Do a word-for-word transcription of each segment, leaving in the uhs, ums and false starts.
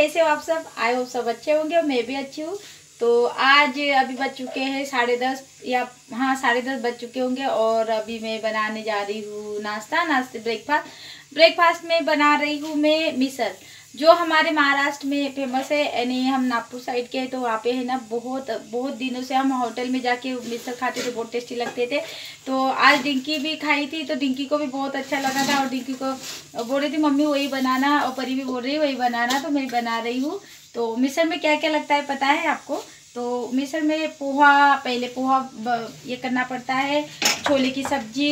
कैसे हो आप सब? आई होप सब अच्छे होंगे और मैं भी अच्छी हूँ। तो आज अभी बज चुके हैं साढ़े दस या हाँ साढ़े दस बज चुके होंगे और अभी मैं बनाने जा रही हूँ नाश्ता नाश्ते ब्रेकफास्ट ब्रेकफास्ट में बना रही हूँ मैं मिसल, जो हमारे महाराष्ट्र में फेमस है। यानी हम नागपुर साइड के हैं तो वहाँ पे है ना बहुत बहुत दिनों से हम होटल में जाके मिसल खाते थे, बहुत टेस्टी लगते थे। तो आज डिंकी भी खाई थी तो डिंकी को भी बहुत अच्छा लगा था और डिंकी को बोल रही थी मम्मी वही बनाना, और परी भी बोल रही वही बनाना, तो मैं बना रही हूँ। तो मिसल में क्या क्या लगता है पता है आपको? तो मिसल में पोहा, पहले पोहा ये करना पड़ता है, छोले की सब्जी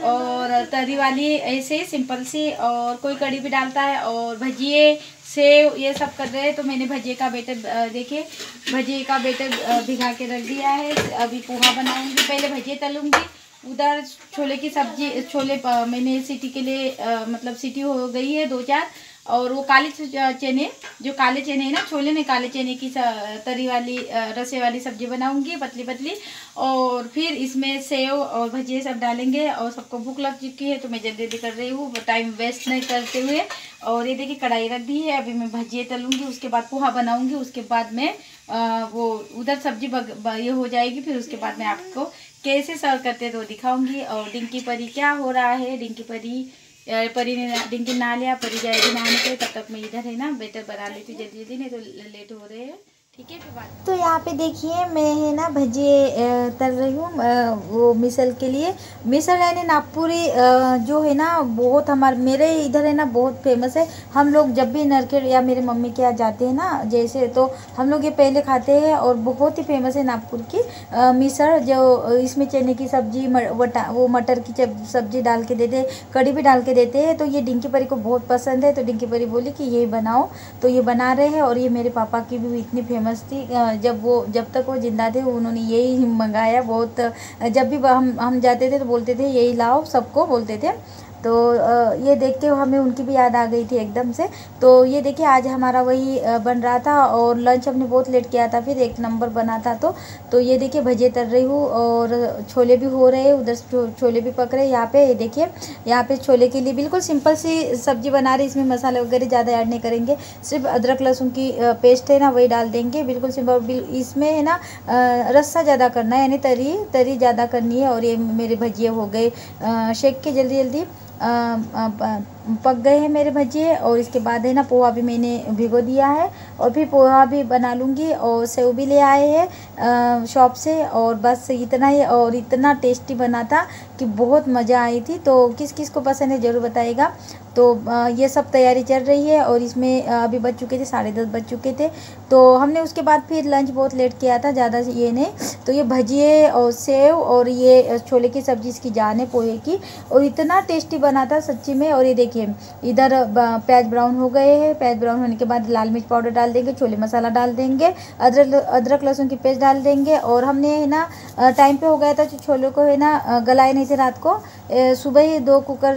और तरी वाली ऐसे सिंपल सी, और कोई कड़ी भी डालता है, और भजिए सेव ये सब कर रहे हैं। तो मैंने भजिए का बेटर देखिए भजिए का बेटर भिगा के रख दिया है। अभी पोहा बनाऊंगी, पहले भजिए तलूंगी, उधर छोले की सब्जी, छोले मैंने सीटी के लिए आ, मतलब सीटी हो गई है दो चार, और वो काले चने, जो काले चने है ना छोले में, काले चने की तरी वाली रसे वाली सब्जी बनाऊंगी पतली पतली, और फिर इसमें सेव और भजिए सब डालेंगे। और सबको भूख लग चुकी है तो मैं जल्दी जल्दी कर रही हूँ, टाइम वेस्ट नहीं करते हुए। और ये देखिए कढ़ाई रख दी है, अभी मैं भजिए तलूंगी, उसके बाद पोहा बनाऊंगी, उसके बाद में आ, वो उधर सब्जी बग, ब, ये हो जाएगी, फिर उसके बाद मैं आपको कैसे सर्व करते हैं तो दिखाऊंगी। और डिंकी परी क्या हो रहा है, डिंकी परी परी ने डिंकी नहा लिया, परी जाएगी नहाने के, तब तक मैं इधर है ना बेटर बना लेती हूँ जल्दी जल्दी, नहीं तो लेट हो रहे हैं। ठीक है फिर बात। तो यहाँ पे देखिए मैं है ना भजिए तल रही हूँ वो मिसल के लिए। मिसल यानी नागपुरी जो है ना बहुत हमारे मेरे इधर है ना बहुत फेमस है। हम लोग जब भी नरखेड़ या मेरे मम्मी के यहाँ जाते हैं ना जैसे, तो हम लोग ये पहले खाते हैं और बहुत ही फेमस है नागपुर की मिसल। जो इसमें चने की सब्जी, वो मटर की सब्जी डाल के देते, कड़ी भी डाल के देते हैं। तो ये डिंकी परी को बहुत पसंद है, तो डिंकी परी बोली कि यही बनाओ, तो ये बना रहे हैं। और ये मेरे पापा की भी इतनी फेमस थी, जब वो जब तक वो जिंदा थे उन्होंने यही मंगाया। बहुत जब भी हम हम जाते थे तो बोलते थे यही लाओ, सबको बोलते थे। तो ये देख के हमें उनकी भी याद आ गई थी एकदम से। तो ये देखिए आज हमारा वही बन रहा था, और लंच हमने बहुत लेट किया था, फिर एक नंबर बना था। तो तो ये देखिए भजिए तल रही हूँ और छोले भी हो रहे हैं, उधर छोले भी पक रहे हैं। यहाँ पे ये देखिए, यहाँ पे छोले के लिए बिल्कुल सिंपल सी सब्जी बना रही, इसमें मसाले वगैरह ज़्यादा ऐड नहीं करेंगे, सिर्फ अदरक लहसुन की पेस्ट है ना वही डाल देंगे, बिल्कुल सिंपल। इसमें है ना रस्सा ज़्यादा करना है, यानी तरी तरी ज़्यादा करनी है। और ये मेरे भजिए हो गए शेक के जल्दी जल्दी आ, आ, पक गए हैं मेरे भजिए। और इसके बाद है ना पोहा भी मैंने भिगो दिया है, और फिर पोहा भी बना लूँगी। और सेव भी ले आए हैं शॉप से, और बस इतना ही। और इतना टेस्टी बना था कि बहुत मज़ा आई थी। तो किस किस को पसंद है ज़रूर बताइएगा। तो ये सब तैयारी चल रही है, और इसमें अभी बज चुके थे साढ़े दस बज चुके थे। तो हमने उसके बाद फिर लंच बहुत लेट किया था, ज़्यादा ये नहीं। तो ये भजिए और सेव और ये छोले की सब्ज़ी इसकी जान है पोहे की, और इतना टेस्टी बना था सच्ची में। और ये देखिए इधर प्याज ब्राउन हो गए हैं, प्याज ब्राउन होने के बाद लाल मिर्च पाउडर डाल देंगे, छोले मसाला डाल देंगे, अदरक अदरक लहसुन की पेस्ट डाल देंगे। और हमने है ना टाइम पे हो गया था, जो छोलों को है ना गलाए नहीं थे रात को, सुबह ही दो कुकर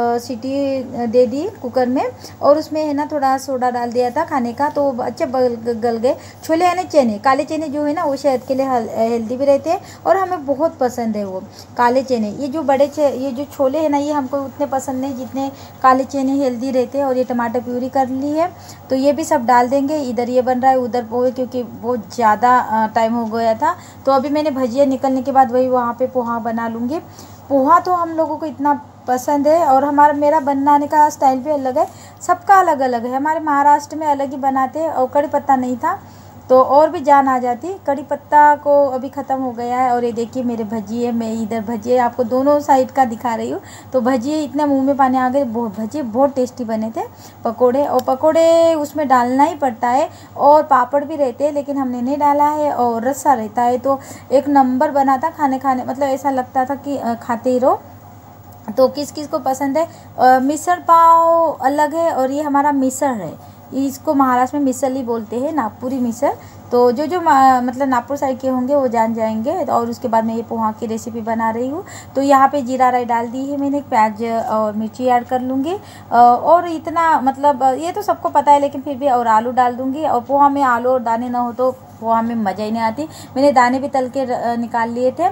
सीटी दे दी कुकर में, और उसमें है ना थोड़ा सोडा डाल दिया था खाने का, तो अच्छे गल गए छोले। यानी चने, काले चने जो है ना वो सेहत के लिए हेल्दी भी रहते हैं, और हमें बहुत पसंद है वो काले चने। ये जो बड़े ये जो छोले हैं ना ये हमको उतने पसंद नहीं जितने काले चने हेल्दी रहते हैं। और ये टमाटर प्यूरी कर ली है, तो ये भी सब डाल देंगे। इधर ये बन रहा है, उधर पोहे, क्योंकि बहुत ज़्यादा टाइम हो गया था। तो अभी मैंने भजिया निकलने के बाद वही वहाँ पे पोहा बना लूँगी। पोहा तो हम लोगों को इतना पसंद है, और हमारा मेरा बनाने का स्टाइल भी अलग है, सबका अलग अलग है। हमारे महाराष्ट्र में अलग ही बनाते हैं। और कड़ी पत्ता नहीं था तो और भी जान आ जाती, कड़ी पत्ता को अभी ख़त्म हो गया है। और ये देखिए मेरे भजिए, मैं इधर भजिए आपको दोनों साइड का दिखा रही हूँ। तो भजिए इतना मुंह में पानी आ गए, बहुत भजिए बहुत टेस्टी बने थे। पकोड़े, और पकोड़े उसमें डालना ही पड़ता है, और पापड़ भी रहते हैं लेकिन हमने नहीं डाला है, और रस्सा रहता है। तो एक नंबर बना था खाने खाने, मतलब ऐसा लगता था कि खाते ही रहो। तो किस किस को पसंद है। मिसल पाव अलग है, और ये हमारा मिसल है, इसको महाराष्ट्र में मिसल ही बोलते हैं, नागपुरी मिसल। तो जो जो मतलब नागपुर साइड के होंगे वो जान जाएंगे। और उसके बाद मैं ये पोहा की रेसिपी बना रही हूँ। तो यहाँ पे जीरा राई डाल दी है मैंने, प्याज और मिर्ची ऐड कर लूँगी, और इतना मतलब ये तो सबको पता है, लेकिन फिर भी और आलू डाल दूँगी। और पोहा में आलू और दाने ना हो तो पोहा में मज़ा ही नहीं आती। मैंने दाने भी तल के निकाल लिए थे।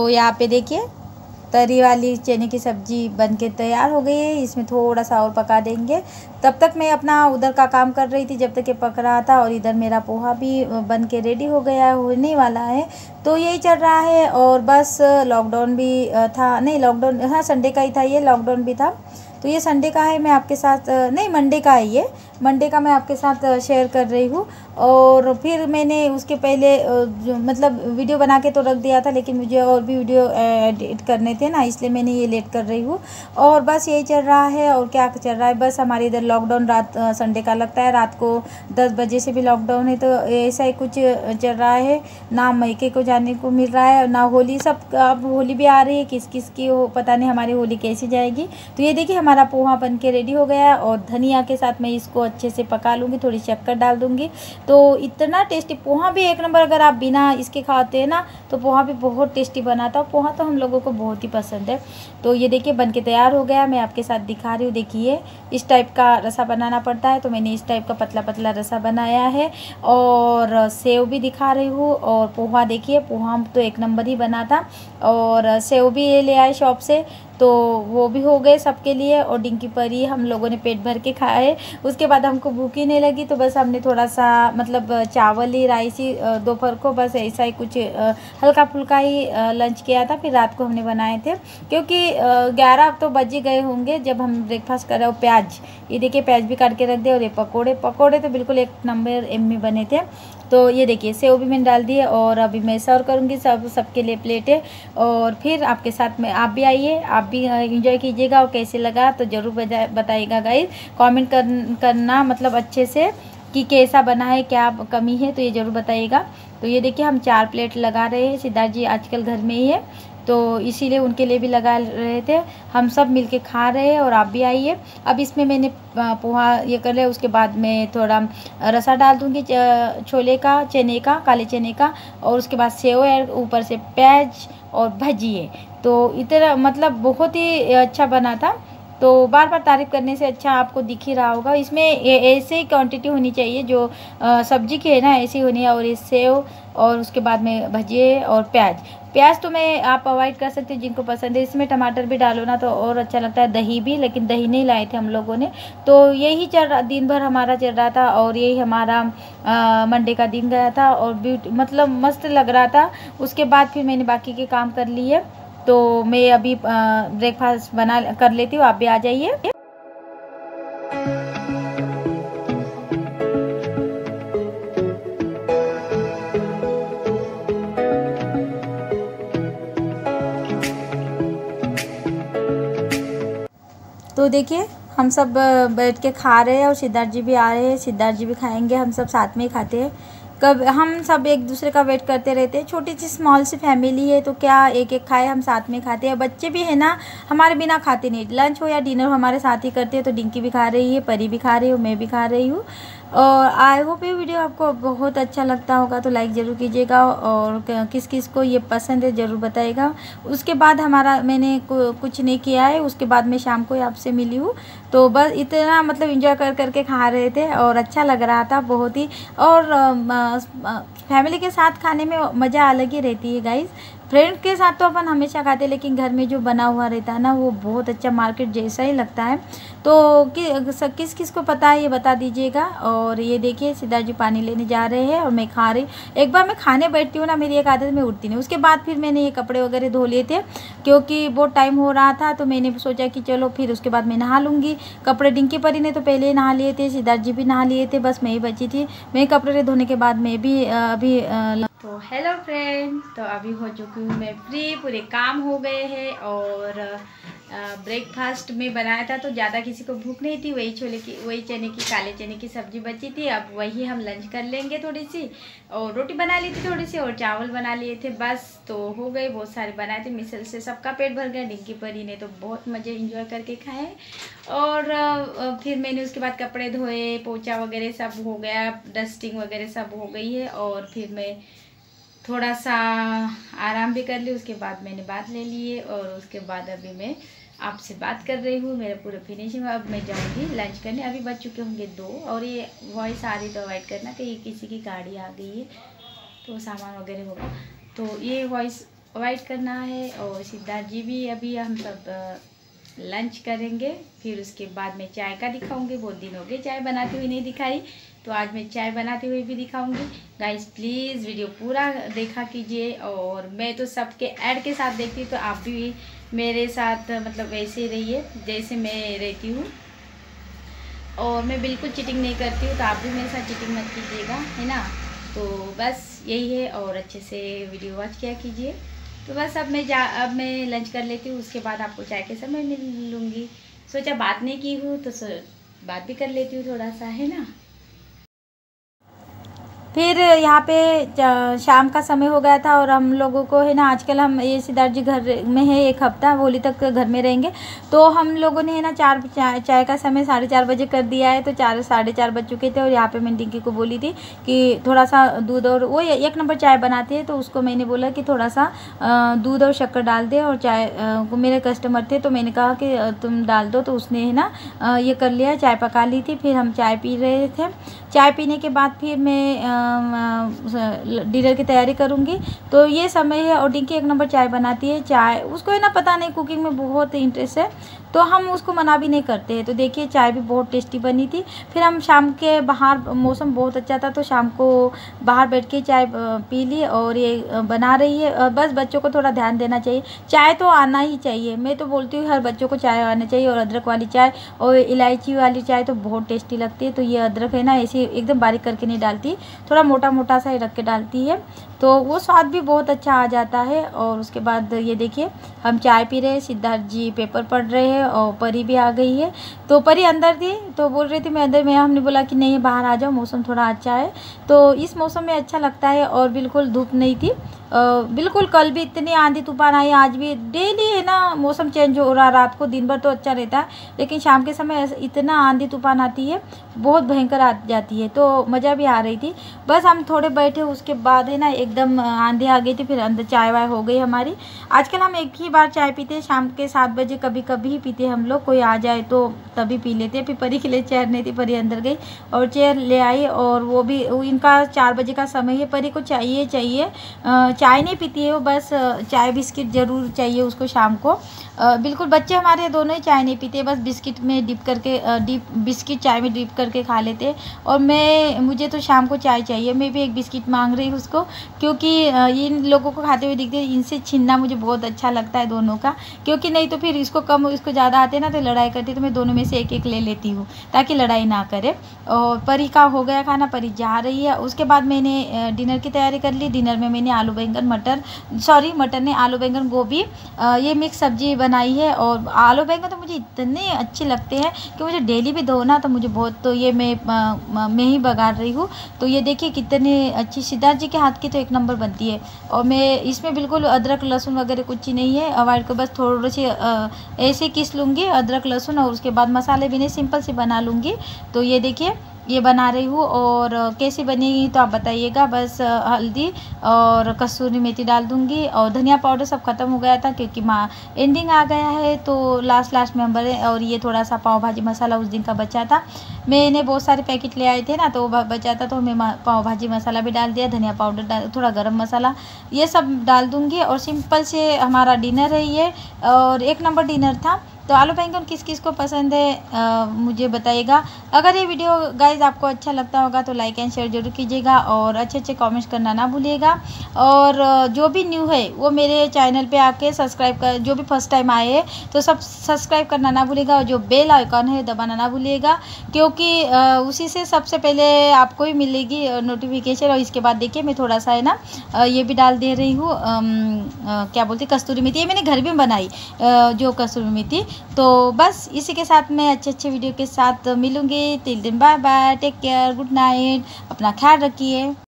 यहाँ पे देखिए तरी वाली चने की सब्ज़ी बन के तैयार हो गई है। इसमें थोड़ा सा और पका देंगे। तब तक मैं अपना उधर का काम कर रही थी जब तक ये पक रहा था, और इधर मेरा पोहा भी बन के रेडी हो गया, होने वाला है। तो यही चल रहा है। और बस लॉकडाउन भी था, नहीं लॉकडाउन, हाँ संडे का ही था, ये लॉकडाउन भी था। तो ये संडे का है, मैं आपके साथ, नहीं मंडे का है, ये मंडे का मैं आपके साथ शेयर कर रही हूँ। और फिर मैंने उसके पहले जो मतलब वीडियो बना के तो रख दिया था, लेकिन मुझे और भी वीडियो एडिट करने थे ना, इसलिए मैंने ये लेट कर रही हूँ। और बस यही चल रहा है। और क्या चल रहा है, बस हमारे इधर लॉकडाउन रात संडे का लगता है, रात को दस बजे से भी लॉकडाउन है। तो ऐसा ही कुछ चल रहा है, ना मायके को जाने को मिल रहा है, ना होली। सब अब होली भी आ रही है, किस किस की हो पता नहीं, हमारी होली कैसी जाएगी। तो ये देखिए हमारा पोहा बन के रेडी हो गया है, और धनिया के साथ मैं इसको अच्छे से पका लूँगी, थोड़ी शक्कर डाल दूँगी। तो इतना टेस्टी पोहा भी एक नंबर, अगर आप बिना इसके खाते हैं ना तो पोहा भी बहुत टेस्टी बनाता है। पोहा तो हम लोगों को बहुत ही पसंद है। तो ये देखिए बन के तैयार हो गया, मैं आपके साथ दिखा रही हूँ। देखिए इस टाइप का रसा बनाना पड़ता है, तो मैंने इस टाइप का पतला पतला रसा बनाया है। और सेव भी दिखा रही हूँ। और पोहा देखिए, पोहा तो एक नंबर ही बना था। और सेव भी ले आए शॉप से, तो वो भी हो गए सबके लिए। और डिंकी परी हम लोगों ने पेट भर के खाए। उसके बाद हमको भूख ही नहीं लगी, तो बस हमने थोड़ा सा मतलब चावल ही, राइस ही दोपहर को, बस ऐसा ही कुछ हल्का फुल्का ही लंच किया था। फिर रात को हमने बनाए थे, क्योंकि ग्यारह तो बज ही गए होंगे जब हम ब्रेकफास्ट कर रहे हो। प्याज, ये देखिए प्याज भी काट के रख दे। और ये पकोड़े पकोड़े तो बिल्कुल एक नंबर एम्मी बने थे। तो ये देखिए सेव भी मैंने डाल दिए। और अभी मैं सर्व करूँगी सब सबके लिए प्लेटें। और फिर आपके साथ में आप भी आइए, आप भी एंजॉय कीजिएगा। और कैसे लगा तो ज़रूर बताइएगा गाइस, कमेंट कर, करना मतलब अच्छे से कि कैसा बना है, क्या कमी है, तो ये ज़रूर बताइएगा। तो ये देखिए हम चार प्लेट लगा रहे हैं। सिद्धार्थ जी आजकल घर में ही है, तो इसीलिए उनके लिए भी लगा रहे थे। हम सब मिलके खा रहे हैं, और आप भी आइए। अब इसमें मैंने पोहा ये कर लिया, उसके बाद में थोड़ा रसा डाल दूँगी छोले का, चने का, काले चने का। और उसके बाद सेव है, ऊपर से प्याज और भजिए। तो इतना मतलब बहुत ही अच्छा बना था। तो बार बार तारीफ़ करने से अच्छा आपको दिख ही रहा होगा। इसमें ऐसे ही क्वांटिटी होनी चाहिए, जो सब्जी की है ना ऐसी होनी है। और ये सेव, और उसके बाद में भजिए और प्याज। प्याज तो मैं आप अवॉइड कर सकते हैं जिनको पसंद है। इसमें टमाटर भी डालो ना तो और अच्छा लगता है, दही भी, लेकिन दही नहीं लाए थे हम लोगों ने। तो यही चल रहा, दिन भर हमारा चल रहा था। और यही हमारा मंडे का दिन गया था, और ब्यूटी मतलब मस्त लग रहा था। उसके बाद फिर मैंने बाकी के काम कर लिए। तो मैं अभी ब्रेकफास्ट बना कर लेती हूँ, आप भी आ जाइए। तो देखिए हम सब बैठ के खा रहे हैं, और सिद्धार्थ जी भी आ रहे हैं, सिद्धार्थ जी भी खाएंगे। हम सब साथ में ही खाते हैं। कब हम सब एक दूसरे का वेट करते रहते हैं। छोटी सी स्मॉल सी फैमिली है, तो क्या एक एक खाए, हम साथ में खाते हैं। बच्चे भी है ना हमारे बिना खाते नहीं, लंच हो या डिनर हो हमारे साथ ही करते हैं। तो डिंकी भी खा रही है, परी भी खा रही हूँ, मैं भी खा रही हूँ। और आई होप ये वीडियो आपको बहुत अच्छा लगता होगा, तो लाइक ज़रूर कीजिएगा। और किस किस को ये पसंद है ज़रूर बताइएगा। उसके बाद हमारा मैंने कुछ नहीं किया है, उसके बाद मैं शाम को आपसे मिली हूँ। तो बस इतना मतलब एंजॉय कर करके खा रहे थे, और अच्छा लग रहा था बहुत ही। और फैमिली के साथ खाने में मज़ा अलग ही रहती है गाइस। फ्रेंड के साथ तो अपन हमेशा खाते हैं, लेकिन घर में जो बना हुआ रहता है ना वो बहुत अच्छा मार्केट जैसा ही लगता है। तो कि, किस किस को पता है ये बता दीजिएगा। और ये देखिए सिद्धार्थ जी पानी लेने जा रहे हैं, और मैं खा रही। एक बार मैं खाने बैठती हूँ ना, मेरी एक आदत में उठती नहीं। उसके बाद फिर मैंने ये कपड़े वगैरह धो लिए थे, क्योंकि बहुत टाइम हो रहा था। तो मैंने सोचा कि चलो फिर उसके बाद मैं नहा लूँगी। कपड़े डिंकी परी ने तो पहले ही नहा लिए थे, सिद्धार्थ जी भी नहा लिए थे, बस मैं ही बची थी। मैं कपड़े धोने के बाद मैं भी अभी तो हेलो फ्रेंड, तो अभी हो चुकी हूँ मैं फ्री, पूरे काम हो गए हैं। और ब्रेकफास्ट में बनाया था, तो ज़्यादा किसी को भूख नहीं थी। वही छोले की, वही चने की, काले चने की सब्ज़ी बची थी। अब वही हम लंच कर लेंगे थोड़ी सी। और रोटी बना ली थी थोड़ी सी, और चावल बना लिए थे, बस तो हो गए। बहुत सारे बनाए थे, मिसल से सबका पेट भर गया। डिंकी परी ने तो बहुत मज़े इंजॉय करके खाए। और फिर मैंने उसके बाद कपड़े धोए, पोछा वगैरह सब हो गया, डस्टिंग वगैरह सब हो गई है। और फिर मैं थोड़ा सा आराम भी कर ली। उसके बाद मैंने बात ले ली है, और उसके बाद अभी मैं आपसे बात कर रही हूँ। मेरा पूरा फिनिशिंग। अब मैं जाऊँगी लंच करने। अभी बज चुके होंगे दो। और ये वॉइस आ रही तो अवॉइड करना कि किसी की गाड़ी आ गई है तो सामान वगैरह होगा। तो ये वॉइस अवॉइड करना है। और सिद्धार्थ जी भी अभी हम सब लंच करेंगे, फिर उसके बाद मैं चाय का दिखाऊंगी। बहुत दिन हो गए चाय बनाती हुई नहीं दिखाई, तो आज मैं चाय बनाते हुए भी दिखाऊंगी। गाइस प्लीज़ वीडियो पूरा देखा कीजिए। और मैं तो सबके ऐड के साथ देखती हूँ, तो आप भी मेरे साथ मतलब वैसे रहिए जैसे मैं रहती हूँ। और मैं बिल्कुल चीटिंग नहीं करती हूँ, तो आप भी मेरे साथ चीटिंग मत कीजिएगा, है ना। तो बस यही है, और अच्छे से वीडियो वॉच किया कीजिए। तो बस अब मैं जा अब मैं लंच कर लेती हूँ, उसके बाद आपको चाय के समय मिल लूँगी। सोचा बात नहीं की हूँ तो बात भी कर लेती हूँ थोड़ा सा, है ना। फिर यहाँ पे शाम का समय हो गया था और हम लोगों को है ना, आजकल हम ये सिद्धार्थ जी घर में है, एक हफ्ता होली तक घर में रहेंगे, तो हम लोगों ने है ना चार चाय, चाय का समय साढ़े चार बजे कर दिया है। तो चार साढ़े चार बज चुके थे और यहाँ पे मैंने टिंकी को बोली थी कि थोड़ा सा दूध, और वो एक नंबर चाय बनाती है, तो उसको मैंने बोला कि थोड़ा सा दूध और शक्कर डाल दे। और चाय मेरे कस्टमर थे तो मैंने कहा कि तुम डाल दो, तो उसने है ना ये कर लिया, चाय पका ली थी। फिर हम चाय पी रहे थे। चाय पीने के बाद फिर मैं डिनर की तैयारी करूँगी। तो ये समय है, और टिंकी एक नंबर चाय बनाती है। चाय उसको है ना पता नहीं कुकिंग में बहुत इंटरेस्ट है, तो हम उसको मना भी नहीं करते हैं। तो देखिए चाय भी बहुत टेस्टी बनी थी। फिर हम शाम के बाहर, मौसम बहुत अच्छा था, तो शाम को बाहर बैठ के चाय पी ली। और ये बना रही है, बस बच्चों को थोड़ा ध्यान देना चाहिए, चाय तो आना ही चाहिए। मैं तो बोलती हूँ हर बच्चों को चाय आना चाहिए। और अदरक वाली चाय और इलायची वाली चाय तो बहुत टेस्टी लगती है। तो ये अदरक है ना ऐसे एकदम बारीक करके नहीं डालती, थोड़ा मोटा मोटा सा ही रख के डालती है, तो वो स्वाद भी बहुत अच्छा आ जाता है। और उसके बाद ये देखिए हम चाय पी रहे हैं, सिद्धार्थ जी पेपर पढ़ रहे हैं, और परी भी आ गई है। तो परी अंदर थी तो बोल रही थी मैं अंदर में, हमने बोला कि नहीं बाहर आ जाओ, मौसम थोड़ा अच्छा है। तो इस मौसम में अच्छा लगता है, और बिल्कुल धूप नहीं थी बिल्कुल। कल भी इतनी आंधी तूफान आई, आज भी डेली है ना मौसम चेंज हो रहा। रात को दिन भर तो अच्छा रहता है, लेकिन शाम के समय इतना आंधी तूफान आती है, बहुत भयंकर आ जाती है। तो मज़ा भी आ रही थी। बस हम थोड़े बैठे, उसके बाद है ना एकदम आंधी आ गई थी। फिर अंदर चाय वाय हो गई हमारी। आजकल हम एक ही बार चाय पीते हैं, शाम के सात बजे कभी कभी ही पीते हैं हम लोग, कोई आ जाए तो तभी पी लेते हैं। फिर परी के लिए चेयर नहीं थी, परी अंदर गई और चेयर ले आई, और वो भी इनका चार बजे का समय है। परी को चाहिए चाहिए चाय नहीं पीती है वो, बस चाय बिस्किट ज़रूर चाहिए उसको शाम को। बिल्कुल बच्चे हमारे दोनों ही चाय नहीं पीते, बस बिस्किट में डिप करके डिप बिस्किट चाय में डिप करके खा लेते। और मैं मुझे तो शाम को चाय चाहिए। मैं भी एक बिस्किट मांग रही हूँ उसको, क्योंकि इन लोगों को खाते हुए दिखते हैं, इनसे छीनना मुझे बहुत अच्छा लगता है दोनों का, क्योंकि नहीं तो फिर इसको कम इसको ज़्यादा आते ना तो लड़ाई करती, तो मैं दोनों में से एक एक ले लेती हूँ ताकि लड़ाई ना करे। और परी का हो गया खाना, परी जा रही है। उसके बाद मैंने डिनर की तैयारी कर ली। डिनर में मैंने आलू बैंगन मटर सॉरी मटर ने आलू बैंगन गोभी ये मिक्स सब्जी बनाई है। और आलू बैंगन तो मुझे इतने अच्छे लगते हैं कि मुझे डेली भी दो ना तो मुझे बहुत, तो ये मैं मैं ही बघार रही हूँ। तो ये देखिए कितने अच्छी, सिद्धार्थ जी के हाथ की तो एक नंबर बनती है। और मैं इसमें बिल्कुल अदरक लहसुन वगैरह कुछ ही नहीं है, अवॉइड को बस थोड़ी सी ऐसे किस लूँगी अदरक लहसुन, और उसके बाद मसाले भी नहीं, सिंपल सी बना लूँगी। तो ये देखिए ये बना रही हूँ। और कैसी बनेगी तो आप बताइएगा। बस हल्दी और कसूरी मेथी डाल दूँगी, और धनिया पाउडर सब ख़त्म हो गया था क्योंकि माँ एंडिंग आ गया है, तो लास्ट लास्ट में हम बने। और ये थोड़ा सा पाव भाजी मसाला उस दिन का बचा था, मैंने बहुत सारे पैकेट ले आए थे ना, तो वो बचा था, तो मैं पाव भाजी मसाला भी डाल दिया, धनिया पाउडर डाल, थोड़ा गरम मसाला ये सब डाल दूँगी। और सिंपल से हमारा डिनर है ये, और एक नंबर डिनर था। तो आलू बैंगन किस किस को पसंद है आ, मुझे बताइएगा। अगर ये वीडियो गाइज आपको अच्छा लगता होगा तो लाइक एंड शेयर जरूर कीजिएगा, और अच्छे अच्छे कमेंट्स करना ना भूलिएगा। और जो भी न्यू है वो मेरे चैनल पे आके सब्सक्राइब कर, जो भी फर्स्ट टाइम आए हैं तो सब सब्सक्राइब करना ना भूलिएगा, और जो बेल आइकॉन है दबाना ना भूलिएगा, क्योंकि आ, उसी से सबसे पहले आपको ही मिलेगी नोटिफिकेशन। और इसके बाद देखिए मैं थोड़ा सा है ना आ, ये भी डाल दे रही हूँ, क्या बोलती कस्तूरी मेथी, ये मैंने घर में बनाई आ, जो कस्तूरी मेथी। तो बस इसी के साथ मैं अच्छे अच्छे वीडियो के साथ मिलूंगी। Till then bye bye, take care, good night, अपना ख्याल रखिए।